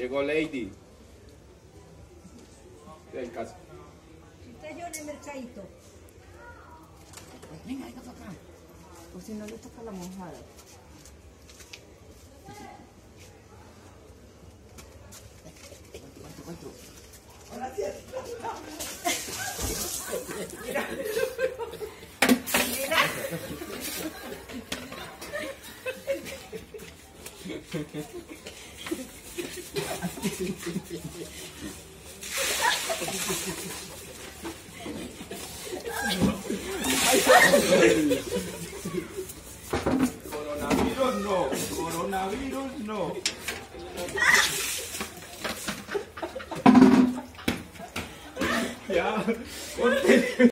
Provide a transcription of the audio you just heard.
Llegó Lady. Del caso. Usted yo en el mercadito. Venga, venga para acá. Por si no le toca la mojada. ¿Cuánto? Ahora sí. Mira. Coronavirus no, coronavirus no. Ya, ponte.